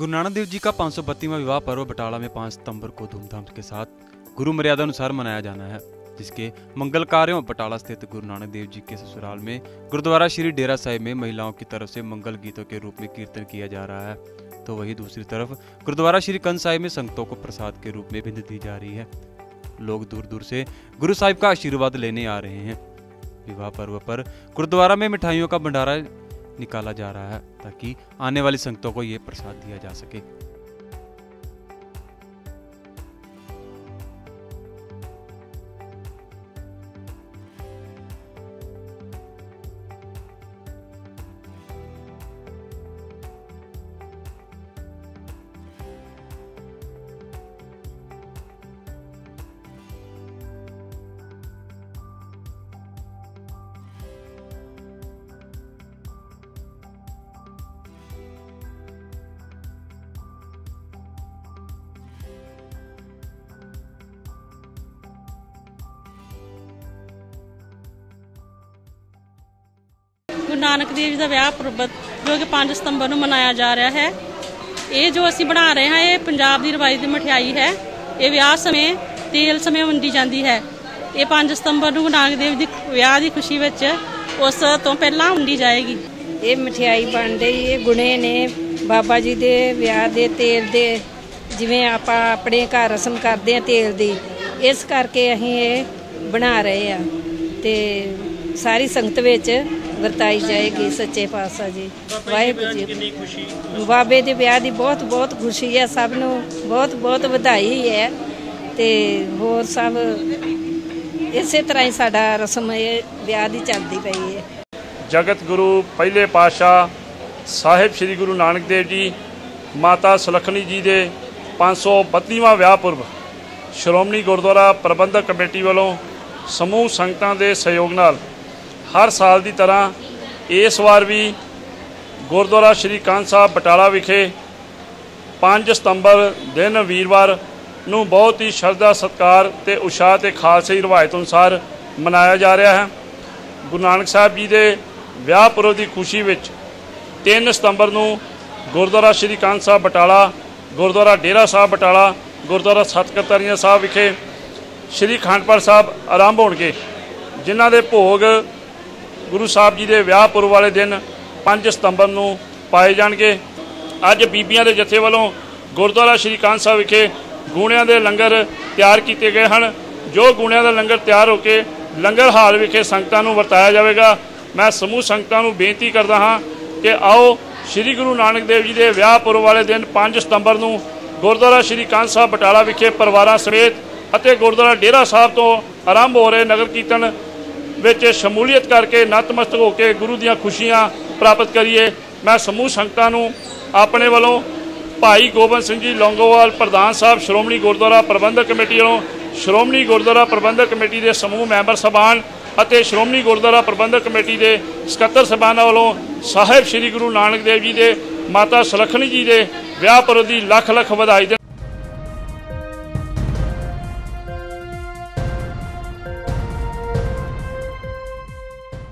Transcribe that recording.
गुरु नानक देव जी का 532वां विवाह पर्व बटाला में 5 सितंबर को धूमधाम के साथ गुरु मर्यादा अनुसार मनाया जाना है, जिसके मंगल कार्यों बटाला स्थित गुरु नानक देव जी के ससुराल में गुरुद्वारा श्री डेरा साहिब में महिलाओं की तरफ से मंगल गीतों के रूप में कीर्तन किया जा रहा है, तो वहीं दूसरी तरफ गुरुद्वारा श्री कंद साहिब में संगतों को प्रसाद के रूप में भिंड दी जा रही है। लोग दूर दूर से गुरु साहिब का आशीर्वाद लेने आ रहे हैं। विवाह पर्व पर गुरुद्वारा में मिठाइयों का भंडारा निकाला जा रहा है ताकि आने वाली संगतों को ये प्रसाद दिया जा सके। गुरु नानक देव जी का विआह पुरब जो कि 5 सितंबर को मनाया जा रहा है। ये जो असी बना रहे हैं ये पंजाब की रवायती मिठाई है। ये विआह समय तेल समय वंडी जाती है। ये 5 सितंबर को गुरु नानक देव जी विआह की खुशी में उस तो पहला वंडी जाएगी। ये मिठाई बन रही है गुणे ने बाबा जी के विआह के तेल के जिवें आपां अपने घर रसम करते हैं तेल की, इस करके असीं ये बना रहे हैं ते सारी संगत विच वरताई जाएगी। सच्चे पातशाह जी वाहिगुरू जी बाबे के विआह की बहुत बहुत खुशी है। सबनों बहुत बहुत बधाई है ते होर सब इसे तरह ही साडा रस्म विआह की चलती पई है। जगत गुरु पहले पातशाह साहिब श्री गुरु नानक देव जी माता सुलखनी जी के 532वां विआह पुरब श्रोमणी गुरुद्वारा प्रबंधक कमेटी वालों समूह संगतां के सहयोग नाल हर साल की तरह इस बार भी गुरुद्वारा श्री कंद साहब बटाला विखे 5 सितंबर दिन वीरवार नूं बहुत ही श्रद्धा सत्कार ते उत्साह ते खालसाई रवायत अनुसार मनाया जा रहा है। गुरु नानक साहब जी के विआह पुरब की खुशी में 3 सितंबर नूं गुरुद्वारा श्री कंद साहब बटाला, गुरुद्वारा डेरा साहब बटाला, गुरुद्वारा सतकर्तारियां साहब विखे श्री अखंड पाठ साहब आरंभ होणगे, जिन्हां दे भोग गुरु साहब जी के विआह पुरब वाले दिन 5 सितंबर को पाए जाएंगे। अज बीबियां दे जथे वालों गुरुद्वारा श्री कंद साहब विखे गुणियां दे लंगर तैयार किए गए हैं। जो गुणियां दा लंगर तैयार होकर लंगर हाल विखे संगतां नूं वरताया जाएगा। मैं समूह संगतां नूं बेनती करदा हाँ कि आओ श्री गुरु नानक देव जी के विआह पुरब वाले दिन 5 सितंबर को गुरुद्वारा श्री कंद साहब बटाला विखे परिवारां समेत अते गुरुद्वारा डेरा साहब तो आरंभ हो रहे नगर कीर्तन ਵਿੱਚ ਸ਼ਮੂਲੀਅਤ ਕਰਕੇ ਨਤਮਸਤਕ ਹੋ ਕੇ ਗੁਰੂ ਦੀਆਂ ਖੁਸ਼ੀਆਂ ਪ੍ਰਾਪਤ ਕਰੀਏ। मैं समूह संगतां नूं अपने वालों भाई गोबिंद सिंह जी लौंगोवाल प्रधान साहब श्रोमणी गुरुद्वारा प्रबंधक कमेटी वालों श्रोमणी गुरुद्वारा प्रबंधक कमेटी के समूह मैंबर साहबान ਅਤੇ श्रोमणी गुरुद्वारा प्रबंधक कमेटी के ਸਕੱਤਰ ਸਾਹਿਬਾਨਾਂ वालों साहिब श्री गुरु नानक देव जी के माता सुलखनी जी के विआह पुरब की लख लख ਵਧਾਈ।